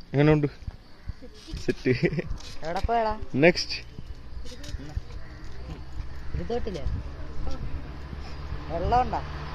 എങ്ങനെയുണ്ട്? സെറ്റ്. എവിടെ പോയടാ? നെക്സ്റ്റ് ഇത് തൊട്ടില്ലേ വെള്ളം ഉണ്ടാ?